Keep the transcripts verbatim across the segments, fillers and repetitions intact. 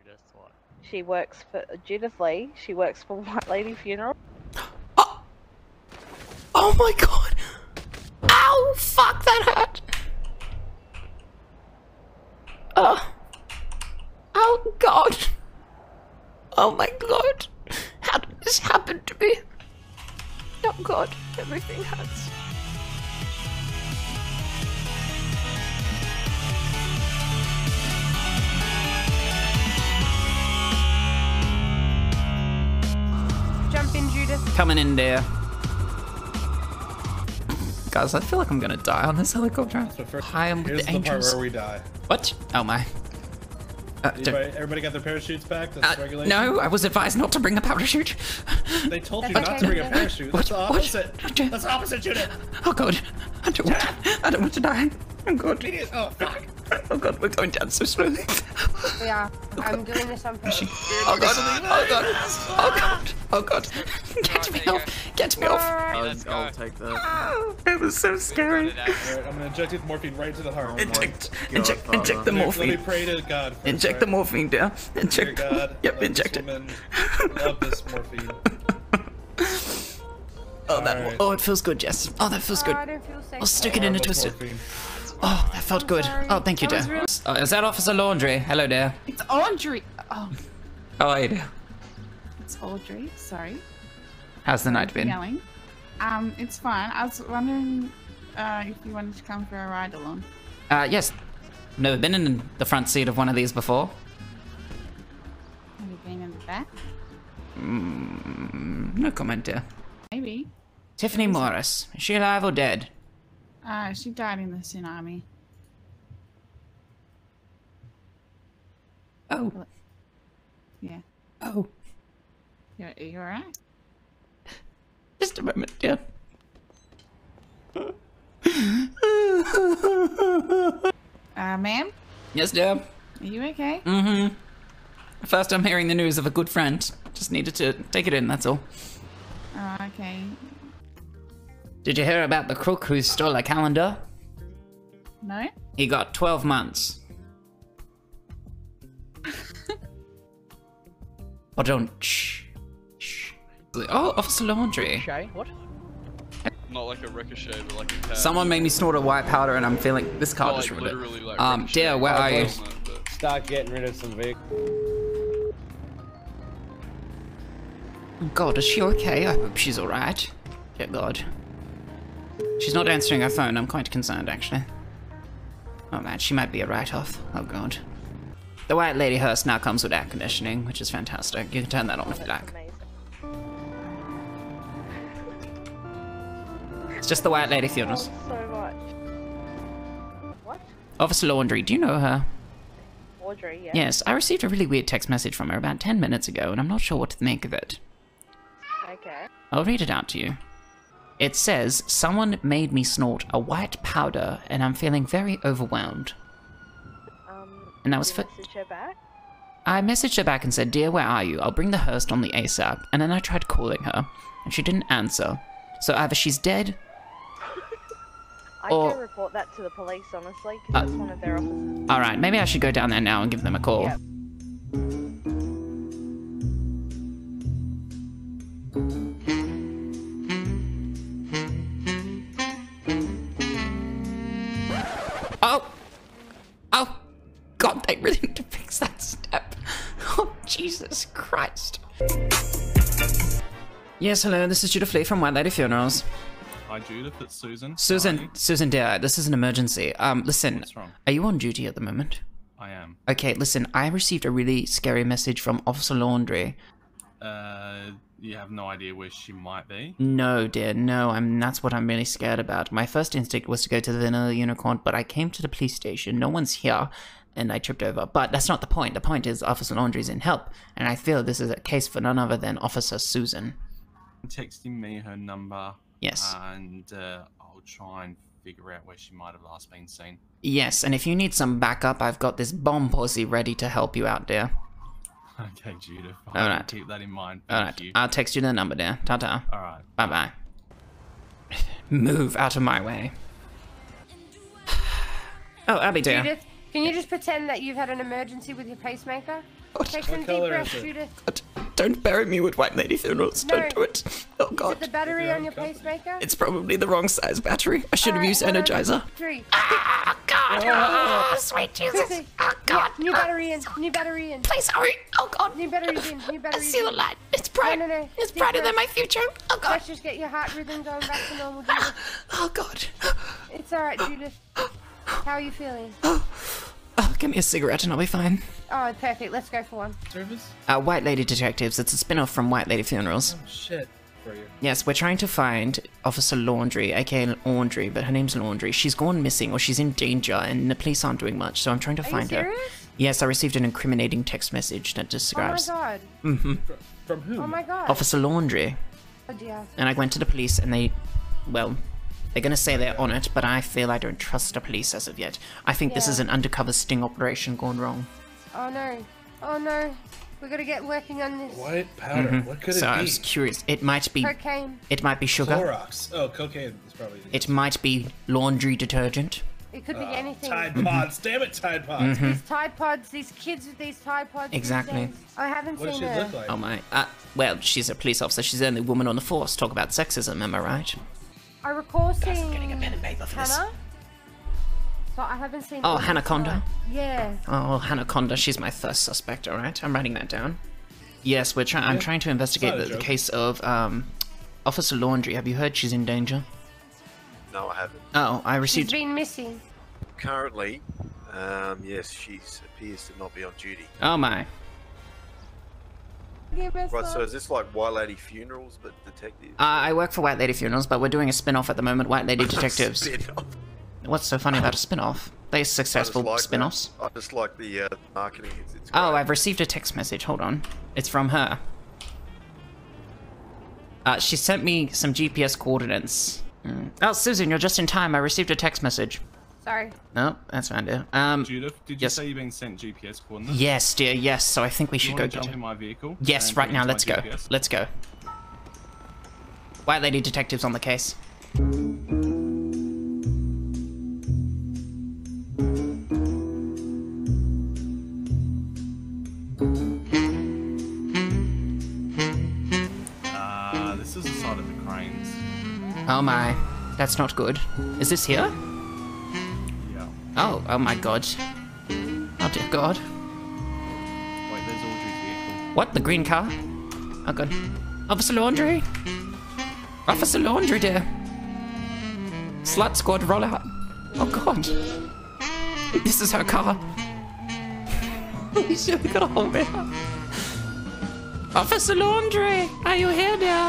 Judith, what? She works for Judith Lee. She works for White Lady Funeral. Oh, oh my god! Ow! Fuck, that hurt! Oh. Oh god! Oh my god! How did this happen to me? Oh god, everything hurts. Jump in, Judith. Coming in there. Guys, I feel like I'm gonna die on this helicopter. So first, Hi, I'm with here's the the, part angels. where we die. What? Oh my. Uh, Everybody, everybody got their parachutes back? That's uh, regulation? no, I was advised not to bring a parachute. They told you That's not okay. to bring a parachute. That's the What? opposite. What? That's the opposite, Judith. Oh god. I don't want to, I don't want to die. Oh god. Idiot. Oh, fuck. Oh god, we're going down so slowly. Yeah, I'm doing this on purpose. Oh god. Oh god. Oh god. Oh god. Get me off. Get me off. I'll, Let's I'll go. take that. It was so scary. Alright, I'm gonna inject you with morphine right to the heart. Inject, God, inject, Father. inject the Let me morphine. pray to God first, Inject the alright? morphine, dear. Dear Inject. God, Yep, love inject this it. woman. Love this morphine. Oh, that. Alright. Oh, it feels good, Jess. Oh, that feels good. Oh, I don't feel safe. I'll stick it in Love a this twisted. morphine. Oh, that felt good. sorry. Oh, thank you, That was dear. really- Oh, is that Officer Laundry? Hello, dear. It's Audrey. Oh, How are you, dear? it's Audrey. Sorry. How's the night been? Yelling. Um, it's fine. I was wondering uh, if you wanted to come for a ride along. Uh, yes. Never been in the front seat of one of these before. Have you been in the back? Mm, no comment, dear. Maybe. Tiffany Morris. Is she alive or dead? Uh, she died in the tsunami. Oh. Yeah. Oh. You're, you alright? Just a moment, dear. Uh, ma'am? Yes, dear. Are you okay? Mm-hmm. First I'm hearing the news of a good friend. Just needed to take it in, that's all. Oh, okay. Did you hear about the crook who stole a calendar? No? He got twelve months. Oh, don't. Shh. Shh. Oh, Officer Laundry. Shay, what? Not like a ricochet, but like a cat. Someone made me snort a white powder and I'm feeling this car Not just like ruined literally it. like Um, ricochet. dear, where are you? Helmet, but- Start getting rid of some vehicles. Oh God, is she okay? I hope she's alright. Dear God. She's not answering her phone. I'm quite concerned, actually. Oh man, she might be a write-off. Oh God. The White Lady hearse now comes with air conditioning, which is fantastic. You can turn that on if you like. Amazing. It's just the White Lady funerals. So much. What? Officer Laundry, do you know her? Audrey, yeah. Yes, I received a really weird text message from her about ten minutes ago, and I'm not sure what to make of it. Okay. I'll read it out to you. It says, someone made me snort a white powder, and I'm feeling very overwhelmed. Um, And that was did you for- message her back? I messaged her back and said, dear, where are you? I'll bring the hearse on the ASAP. And then I tried calling her, and she didn't answer. So either she's dead, I Or- can report that to the police, honestly, because Uh, that's one of their officers. alright, maybe I should go down there now and give them a call. Yep. Oh! Oh! God, they really need to fix that step. Oh, Jesus Christ. Yes, hello, this is Judith Lee from White Lady Funerals. Hi Judith, it's Susan. Susan, Hi. Susan dear, this is an emergency. Um, listen, What's wrong? are you on duty at the moment? I am. Okay, listen, I received a really scary message from Officer Laundry. Uh, you have no idea where she might be? No, dear, no, I'm, that's what I'm really scared about. My first instinct was to go to the Vanilla Unicorn, but I came to the police station, no one's here, and I tripped over. But that's not the point. The point is Officer Laundry's in help, and I feel this is a case for none other than Officer Susan. Texting me her number. Yes. And uh, I'll try and figure out where she might have last been seen. Yes, and if you need some backup, I've got this bomb posse ready to help you out, dear. Okay, Judith. All I'll right. keep that in mind. Thank Alright, you. I'll text you the number, dear. Ta-ta. All right. Bye-bye. Move out of my way. Oh, Abby, dear. Judith, Can you just pretend that you've had an emergency with your pacemaker? Take some deep color breaths, is it? Judith. Don't bury me with White Lady Funerals. No. Don't do it. Oh Is it god. the battery your on own your company. pacemaker? It's probably the wrong size battery. I should have Alright, used one, Energizer. Three. Oh god. Oh, sweet Jesus. Quickly. Oh god. Yeah, new battery in. New battery in. Please hurry. Oh god. New batteries in. New I batteries see the in. light. It's bright. No, no, no. It's Deep brighter than breath. my future. Oh god. Let's just get your heart rhythm going back to normal, Judith. Oh god. It's alright, Judith. How are you feeling? Oh, give me a cigarette and I'll be fine. Oh, perfect. Let's go for one. Service? Uh, White Lady Detectives. It's a spin-off from White Lady Funerals. Oh shit. For you. Yes, we're trying to find Officer Laundry, aka Laundry, but her name's Laundry. She's gone missing or she's in danger and the police aren't doing much, so I'm trying to Are find you her. serious? Yes, I received an incriminating text message that Oh my describes god. hmm From, from whom? Oh my god. Officer Laundry. Oh dear. And I went to the police and they, well, they're gonna say they're on it, but I feel I don't trust the police as of yet. I think this Yeah. is an undercover sting operation gone wrong. Oh no. Oh no. We gotta get working on this. White powder. What could Mm-hmm. So it I be? was curious. It might be. Cocaine. It might be sugar. Clorox. Oh, cocaine is probably. It might be laundry detergent. It could be Uh, anything. Tide Pods. Damn it, Tide Pods. Mhm. These Tide Pods, these kids with these Tide Pods. these Exactly. days. I haven't What does seen she her. look like? Oh my. Uh, well, she's a police officer. She's the only woman on the force. Talk about sexism, am I right? I recall seeing I'm getting a pen and paper for this. Hannah. So I haven't seen. Oh, any Hanaconda? side. Yeah. Oh, Hanaconda. She's my first suspect. All right, I'm writing that down. Yes, we're trying. I'm Yeah, trying to investigate it's not the, a the joke. case of um, Officer Laundry. Have you heard she's in danger? No, I haven't. Oh, I She's received. been missing. Currently, um, yes, she appears to not be on duty. Oh my. Right, so is this like White Lady Funerals, but detective? Uh, I work for White Lady Funerals, but we're doing a spin-off at the moment, White Lady Detectives. Spin-off. What's so funny about a spin-off? They're successful I just like spin-offs. that. I just like the uh, marketing. It's, it's Oh, great. I've received a text message. Hold on. It's from her. Uh, she sent me some G P S coordinates. Mm. Oh, Susan, you're just in time. I received a text message. Sorry. No, that's fine, dear. Um, Judith, did you yes. say you've been sent G P S coordinates? yes, dear, yes. So I think we Do you should go want to get jump her. in my vehicle? Yes, and right put now. into my Let's go. G P S? Let's go. White Lady Detectives on the case. Uh, this is the side of the cranes. Oh my, that's not good. Is this here? Yeah. Oh, oh my god. Oh dear god. Wait, there's Audrey's vehicle. What? The green car? Oh god. Officer Laundry? Officer Laundry, dear. Slut squad, roll out. Oh god. This is her car. Holy shit, we got a whole van. Officer Laundry, are you here, dear?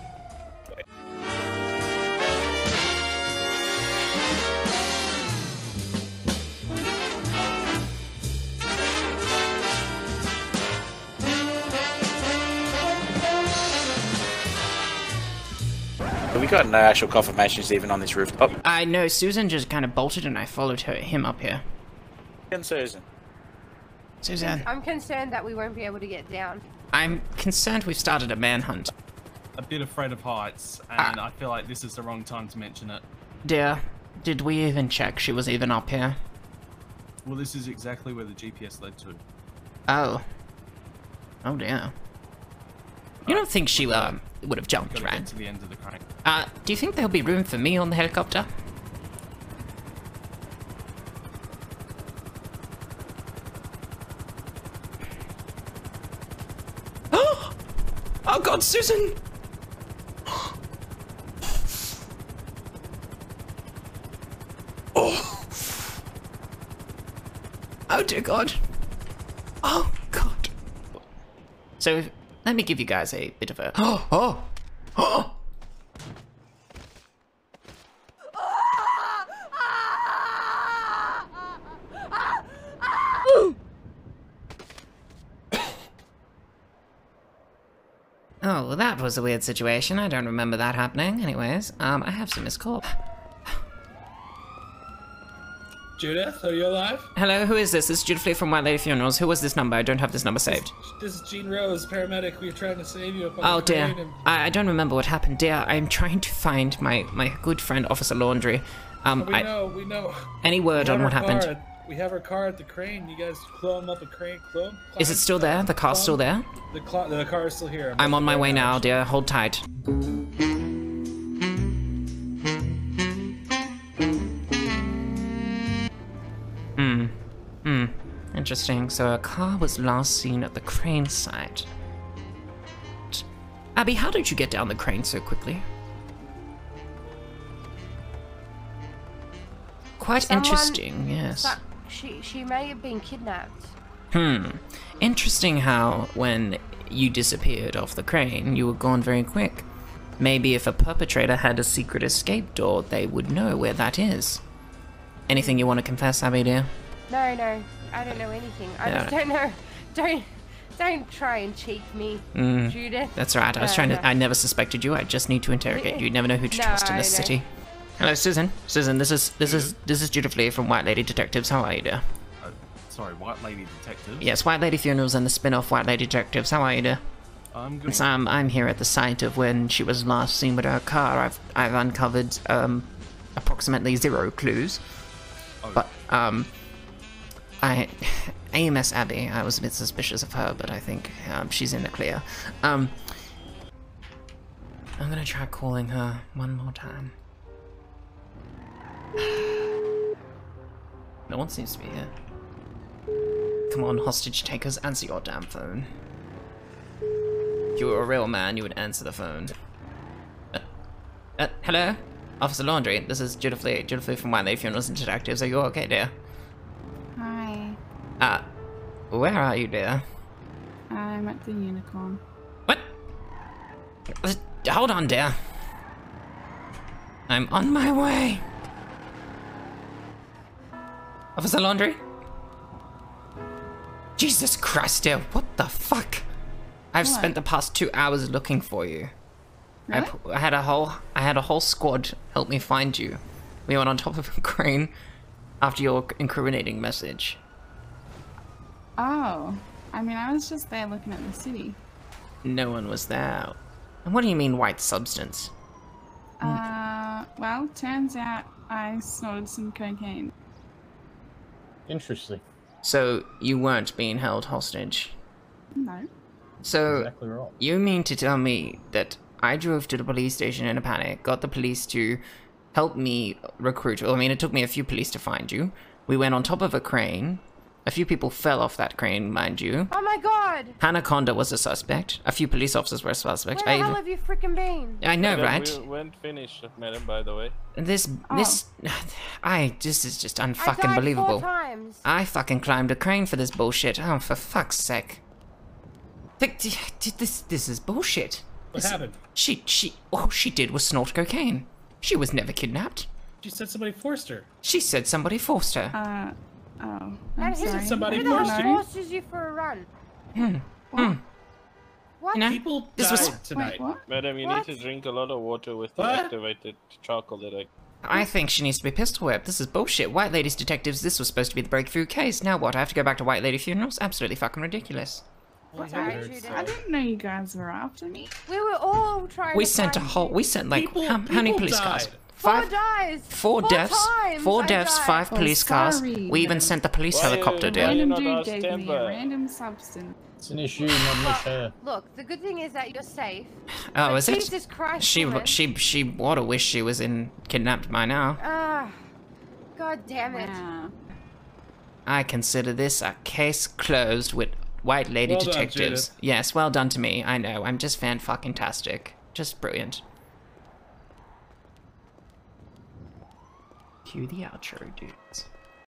We got no actual confirmations even on this rooftop. I know, Susan just kind of bolted and I followed her, him up here. And Susan. Susan, I'm concerned that we won't be able to get down. I'm concerned we've started a manhunt. A bit afraid of heights, Ah. and I feel like this is the wrong time to mention it. Dear, did we even check she was even up here? Well, this is exactly where the G P S led to. Oh. Oh dear. You don't think she uh, would have jumped, Gotta right? get to the end of the crane. Uh, do you think there'll be room for me on the helicopter? Oh god, Susan! Oh. Oh dear god. Oh god. So, let me give you guys a bit of a... Oh! Oh! Oh! Oh, well, that was a weird situation. I don't remember that happening. Anyways, um, I have some missed call. Judith, are you alive? Hello, who is this? This is Judith Lee from White Lady Funerals. Who was this number? I don't have this number saved. This is Gene Rose, paramedic. We were trying to save you. Up on Oh the dear, crane and- I, I don't remember what happened, dear. I'm trying to find my, my good friend Officer Laundry. Um, we I, know, we know. any word We on have what her happened? car we have our car at the crane. You guys climb up a crane. Climb, Is it still there? The car's still there? The, cl the car is still here. I'm on my way now, dear. Hold tight. Hmm. Hmm. Interesting. So a car was last seen at the crane site. Abby, how did you get down the crane so quickly? Quite Someone- interesting, yes. So, she she may have been kidnapped. Hmm. Interesting how when you disappeared off the crane, you were gone very quick. Maybe if a perpetrator had a secret escape door, they would know where that is. Anything you want to confess, Abby, dear? No, no, I don't know anything. I Yeah. just don't know. Don't don't try and cheat me, Mm, Judith. That's right. I was No, trying no. to. I never suspected you. I just need to interrogate you. You never know who to No, trust in this I know. city. Hello, Susan. Susan, this is this is this is Judith Lee from White Lady Detectives. How are you, dear? Uh, sorry, White Lady Detectives? Yes, White Lady Funerals and the spin-off White Lady Detectives. How are you, dear? I'm good. So um, I'm here at the site of when she was last seen with her car. I've I've uncovered um, approximately zero clues, Oh, but um, I A M S Abby. I was a bit suspicious of her, but I think um, she's in the clear. Um, I'm gonna try calling her one more time. No one seems to be here. Come on, hostage takers, answer your damn phone. If you were a real man, you would answer the phone. Uh, uh, hello? Officer Laundry, this is Judith Lee, Judith Lee from White Lady Funerals and Detectives. Are you okay, dear? Hi. Uh, where are you, dear? I'm at the Unicorn. What? Uh, hold on, dear. I'm on my way. Officer Laundry? Jesus Christ, dear, what the fuck? I've What? spent the past two hours looking for you. I, Really? p- I had a whole I had a whole squad help me find you. We went on top of a crane after your incriminating message. Oh. I mean, I was just there looking at the city. No one was there. And what do you mean white substance? Uh, well, turns out I snorted some cocaine. Interesting. So you weren't being held hostage. No. So Exactly right. you mean to tell me that I drove to the police station in a panic, got the police to help me recruit. Well, I mean, it took me a few police to find you. We went on top of a crane. A few people fell off that crane, mind you. Oh my god! Anaconda was a suspect. A few police officers were suspects. Where the I, hell have you freaking been? I know, Madam, right? We went finished, madam, by the way. This, this, I, this is just I unfucking died believable. four times. I fucking climbed a crane for this bullshit. Oh, for fuck's sake. Th- th- th- This, this is bullshit. What This- happened? She, she, all she did was snort cocaine. She was never kidnapped. She said somebody forced her. She said somebody forced her. Uh, oh. And I'm who, sorry. somebody who the forced hell you. forces you for a run? Hmm. Hmm. What? You know, People This died was- tonight. Wait, what? Madam, you What? need to drink a lot of water with the What? activated chocolate. Like, I think she needs to be pistol whipped. This is bullshit. White Ladies Detectives, this was supposed to be the breakthrough case. Now what? I have to go back to White Lady Funerals? Absolutely fucking ridiculous. What's I right, heard Judith? so. I didn't know you guys were after me. We were all trying We to sent a find whole, you. we sent like, People- how, how many people police cars? died. Four Five? dies. Four Four deaths, times four I deaths, died. five Oh, police cars. sorry, We even madam. sent the police Why- helicopter why- down. you Random not dude ask gave me a Timber? random substance. It's an issue, not an issue. Look, the good thing is that you're safe. Oh, But is it? Jesus Christ, She, woman. she, she, what a wish she was in, kidnapped by now. Ah, god damn it. Wow. I consider this a case closed with White Lady Well done, Detectives. Judith. Yes, well done to me. I know. I'm just fan-fucking-tastic. Just brilliant. Cue the outro, dudes.